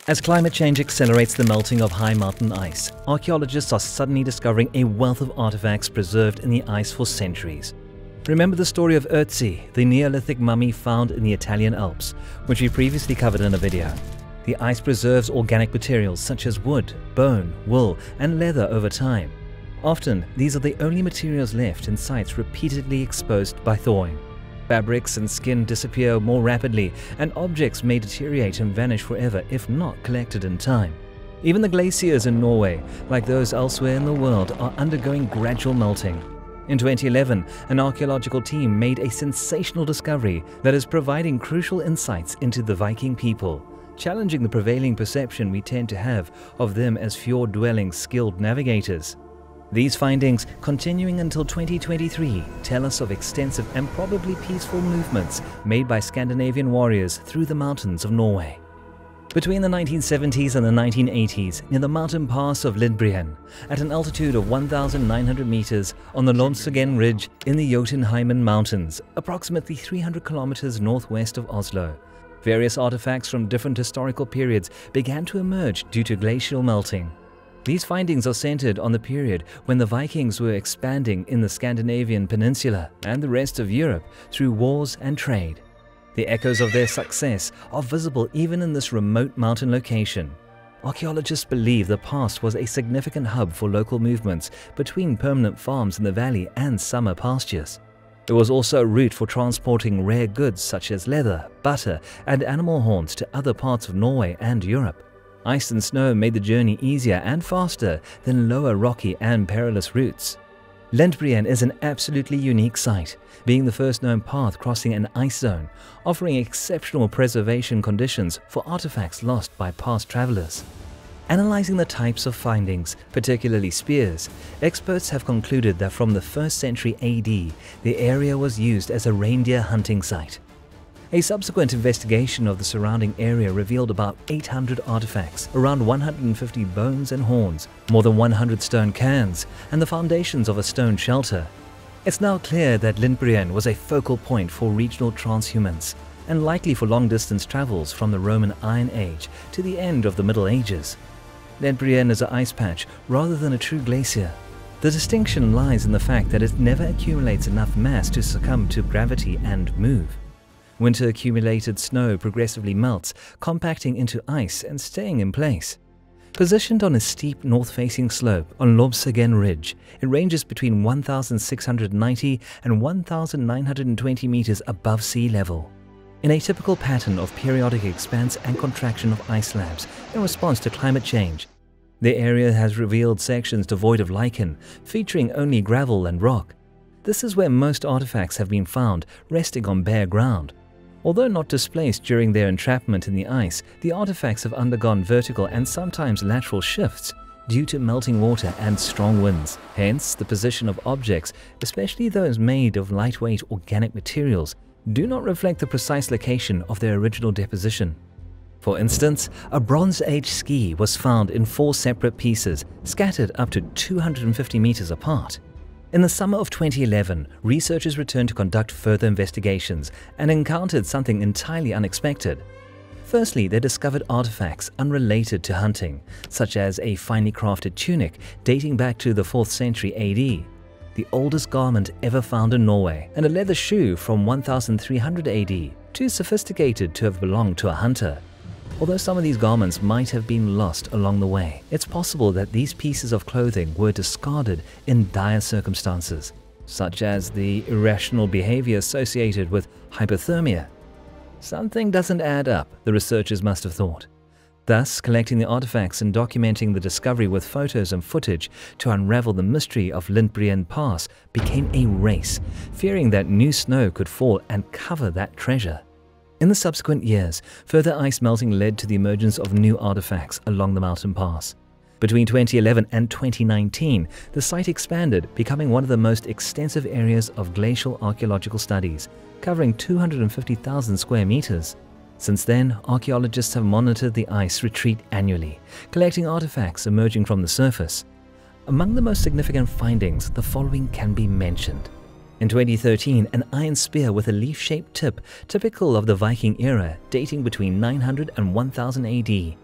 As climate change accelerates the melting of high mountain ice, archaeologists are suddenly discovering a wealth of artifacts preserved in the ice for centuries. Remember the story of Ötzi, the Neolithic mummy found in the Italian Alps, which we previously covered in a video. The ice preserves organic materials such as wood, bone, wool, and leather over time. Often, these are the only materials left in sites repeatedly exposed by thawing. Fabrics and skin disappear more rapidly, and objects may deteriorate and vanish forever if not collected in time. Even the glaciers in Norway, like those elsewhere in the world, are undergoing gradual melting. In 2011, an archaeological team made a sensational discovery that is providing crucial insights into the Viking people, challenging the prevailing perception we tend to have of them as fjord-dwelling skilled navigators. These findings, continuing until 2023, tell us of extensive and probably peaceful movements made by Scandinavian warriors through the mountains of Norway. Between the 1970s and the 1980s, near the mountain pass of Lindbreen, at an altitude of 1,900 meters on the Lånsugen Ridge in the Jotunheimen Mountains, approximately 300 kilometers northwest of Oslo, various artifacts from different historical periods began to emerge due to glacial melting. These findings are centered on the period when the Vikings were expanding in the Scandinavian peninsula and the rest of Europe through wars and trade. The echoes of their success are visible even in this remote mountain location. Archaeologists believe the past was a significant hub for local movements between permanent farms in the valley and summer pastures. It was also a route for transporting rare goods such as leather, butter, and animal horns to other parts of Norway and Europe. Ice and snow made the journey easier and faster than lower rocky and perilous routes. Lindbreen is an absolutely unique site, being the first known path crossing an ice zone, offering exceptional preservation conditions for artifacts lost by past travelers. Analyzing the types of findings, particularly spears, experts have concluded that from the 1st century AD, the area was used as a reindeer hunting site. A subsequent investigation of the surrounding area revealed about 800 artifacts, around 150 bones and horns, more than 100 stone cairns, and the foundations of a stone shelter. It's now clear that Lindbreen was a focal point for regional transhumance, and likely for long-distance travels from the Roman Iron Age to the end of the Middle Ages. Lindbreen is an ice patch rather than a true glacier. The distinction lies in the fact that it never accumulates enough mass to succumb to gravity and move. Winter-accumulated snow progressively melts, compacting into ice and staying in place. Positioned on a steep north-facing slope on Lånsugen Ridge, it ranges between 1,690 and 1,920 meters above sea level. In a typical pattern of periodic expanse and contraction of ice slabs in response to climate change, the area has revealed sections devoid of lichen, featuring only gravel and rock. This is where most artifacts have been found, resting on bare ground. Although not displaced during their entrapment in the ice, the artifacts have undergone vertical and sometimes lateral shifts due to melting water and strong winds. Hence, the position of objects, especially those made of lightweight organic materials, do not reflect the precise location of their original deposition. For instance, a Bronze Age ski was found in 4 separate pieces, scattered up to 250 meters apart. In the summer of 2011, researchers returned to conduct further investigations and encountered something entirely unexpected. Firstly, they discovered artifacts unrelated to hunting, such as a finely crafted tunic dating back to the 4th century AD, the oldest garment ever found in Norway, and a leather shoe from 1300 AD, too sophisticated to have belonged to a hunter. Although some of these garments might have been lost along the way, it's possible that these pieces of clothing were discarded in dire circumstances, such as the irrational behavior associated with hypothermia. Something doesn't add up, the researchers must have thought. Thus, collecting the artifacts and documenting the discovery with photos and footage to unravel the mystery of Lindbreen Pass became a race, fearing that new snow could fall and cover that treasure. In the subsequent years, further ice melting led to the emergence of new artifacts along the mountain pass. Between 2011 and 2019, the site expanded, becoming one of the most extensive areas of glacial archaeological studies, covering 250,000 square meters. Since then, archaeologists have monitored the ice retreat annually, collecting artifacts emerging from the surface. Among the most significant findings, the following can be mentioned. In 2013, an iron spear with a leaf-shaped tip, typical of the Viking era, dating between 900 and 1000 AD.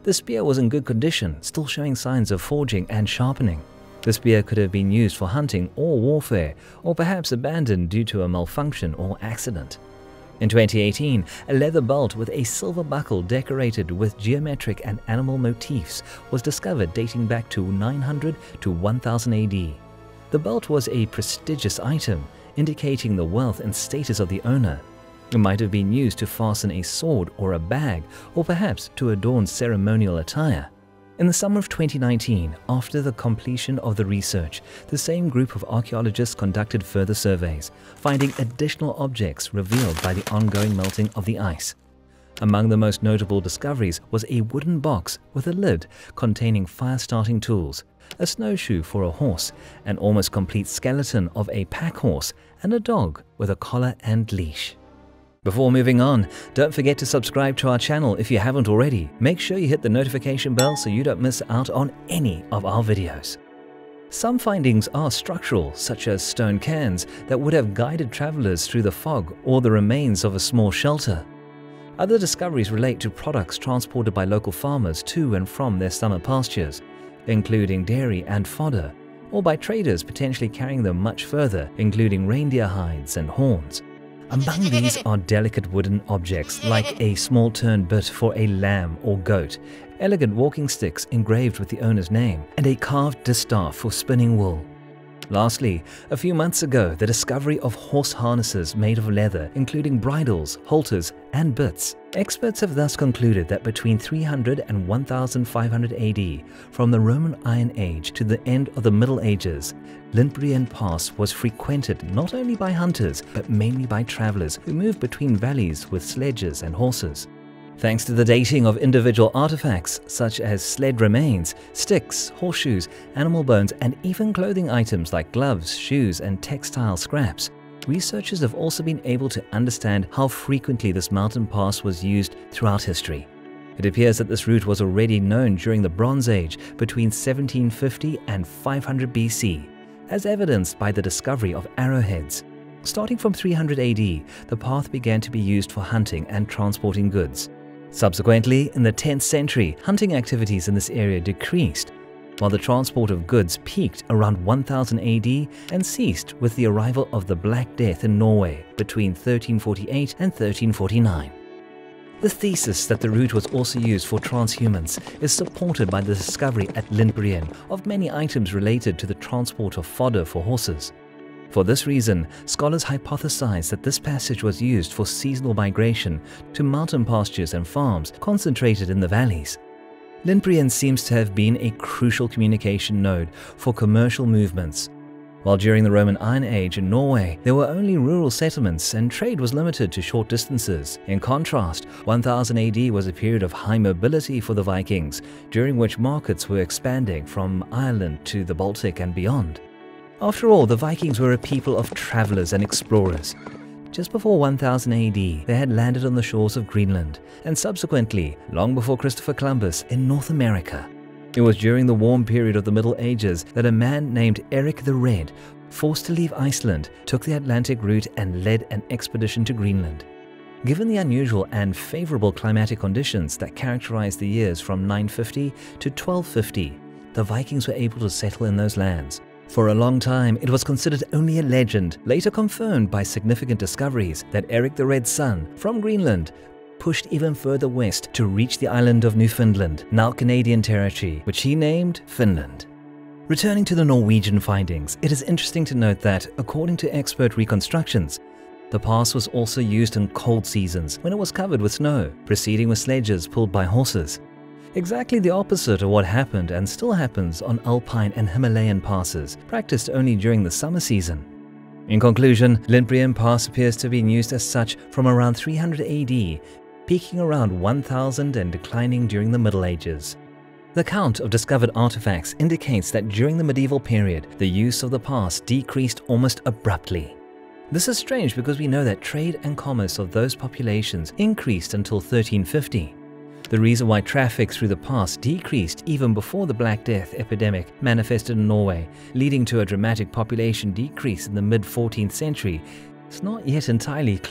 The spear was in good condition, still showing signs of forging and sharpening. The spear could have been used for hunting or warfare, or perhaps abandoned due to a malfunction or accident. In 2018, a leather belt with a silver buckle decorated with geometric and animal motifs was discovered dating back to 900 to 1000 AD. The belt was a prestigious item, indicating the wealth and status of the owner. It might have been used to fasten a sword or a bag, or perhaps to adorn ceremonial attire. In the summer of 2019, after the completion of the research, the same group of archaeologists conducted further surveys, finding additional objects revealed by the ongoing melting of the ice. Among the most notable discoveries was a wooden box with a lid containing fire-starting tools, a snowshoe for a horse, an almost complete skeleton of a pack horse, and a dog with a collar and leash. Before moving on, don't forget to subscribe to our channel if you haven't already. Make sure you hit the notification bell so you don't miss out on any of our videos. Some findings are structural, such as stone cairns that would have guided travelers through the fog or the remains of a small shelter. Other discoveries relate to products transported by local farmers to and from their summer pastures, including dairy and fodder, or by traders potentially carrying them much further, including reindeer hides and horns. Among these are delicate wooden objects like a small turn bit for a lamb or goat, elegant walking sticks engraved with the owner's name, and a carved distaff for spinning wool. Lastly, a few months ago, the discovery of horse harnesses made of leather, including bridles, halters, and bits. Experts have thus concluded that between 300 and 1500 AD, from the Roman Iron Age to the end of the Middle Ages, Lindbrien Pass was frequented not only by hunters, but mainly by travelers who moved between valleys with sledges and horses. Thanks to the dating of individual artifacts such as sled remains, sticks, horseshoes, animal bones, and even clothing items like gloves, shoes, and textile scraps, researchers have also been able to understand how frequently this mountain pass was used throughout history. It appears that this route was already known during the Bronze Age between 1750 and 500 BC, as evidenced by the discovery of arrowheads. Starting from 300 AD, the path began to be used for hunting and transporting goods. Subsequently, in the 10th century, hunting activities in this area decreased, while the transport of goods peaked around 1000 AD and ceased with the arrival of the Black Death in Norway between 1348 and 1349. The thesis that the route was also used for transhumance is supported by the discovery at Lindbrien of many items related to the transport of fodder for horses. For this reason, scholars hypothesize that this passage was used for seasonal migration to mountain pastures and farms concentrated in the valleys. Lindbrien seems to have been a crucial communication node for commercial movements. While during the Roman Iron Age in Norway, there were only rural settlements and trade was limited to short distances. In contrast, 1000 AD was a period of high mobility for the Vikings, during which markets were expanding from Ireland to the Baltic and beyond. After all, the Vikings were a people of travelers and explorers. Just before 1000 AD, they had landed on the shores of Greenland, and subsequently, long before Christopher Columbus, in North America. It was during the warm period of the Middle Ages that a man named Eric the Red, forced to leave Iceland, took the Atlantic route and led an expedition to Greenland. Given the unusual and favorable climatic conditions that characterized the years from 950 to 1250, the Vikings were able to settle in those lands. For a long time, it was considered only a legend, later confirmed by significant discoveries that Eric the Red's son, from Greenland, pushed even further west to reach the island of Newfoundland, now Canadian territory, which he named Finland. Returning to the Norwegian findings, it is interesting to note that, according to expert reconstructions, the pass was also used in cold seasons when it was covered with snow, proceeding with sledges pulled by horses. Exactly the opposite of what happened and still happens on alpine and Himalayan passes, practiced only during the summer season. In conclusion, Lindbrien Pass appears to have been used as such from around 300 AD, peaking around 1000 and declining during the Middle Ages. The count of discovered artifacts indicates that during the medieval period, the use of the pass decreased almost abruptly. This is strange because we know that trade and commerce of those populations increased until 1350. The reason why traffic through the pass decreased even before the Black Death epidemic manifested in Norway, leading to a dramatic population decrease in the mid-14th century, is not yet entirely clear.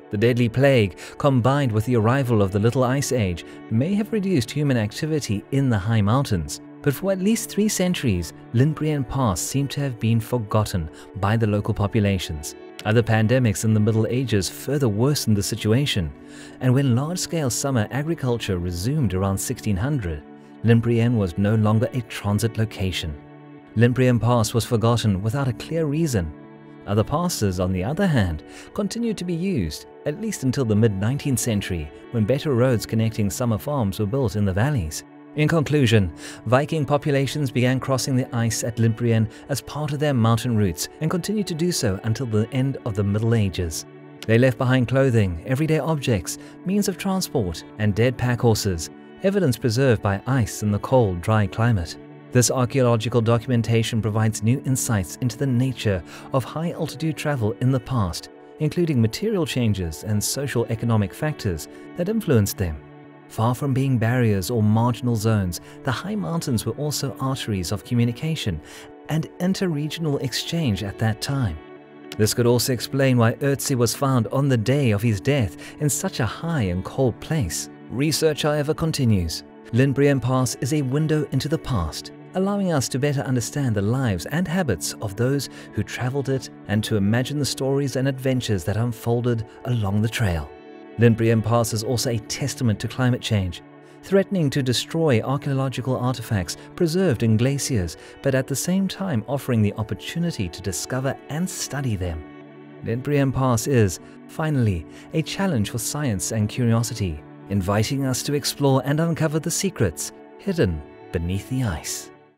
The deadly plague, combined with the arrival of the Little Ice Age, may have reduced human activity in the high mountains. But for at least 3 centuries, Limbrian Pass seemed to have been forgotten by the local populations. Other pandemics in the Middle Ages further worsened the situation, and when large-scale summer agriculture resumed around 1600, Limbrienne was no longer a transit location. Limbrian Pass was forgotten without a clear reason. Other passes, on the other hand, continued to be used, at least until the mid-19th century, when better roads connecting summer farms were built in the valleys. In conclusion, Viking populations began crossing the ice at Limbrienne as part of their mountain routes and continued to do so until the end of the Middle Ages. They left behind clothing, everyday objects, means of transport, and dead pack horses, evidence preserved by ice in the cold, dry climate. This archaeological documentation provides new insights into the nature of high-altitude travel in the past, including material changes and social-economic factors that influenced them. Far from being barriers or marginal zones, the high mountains were also arteries of communication and inter-regional exchange at that time. This could also explain why Ötzi was found on the day of his death in such a high and cold place. Research, however, continues. Limbrienne Pass is a window into the past, allowing us to better understand the lives and habits of those who traveled it and to imagine the stories and adventures that unfolded along the trail. Limbrienne Pass is also a testament to climate change, threatening to destroy archaeological artifacts preserved in glaciers, but at the same time offering the opportunity to discover and study them. Limbrienne Pass is, finally, a challenge for science and curiosity, inviting us to explore and uncover the secrets hidden beneath the ice.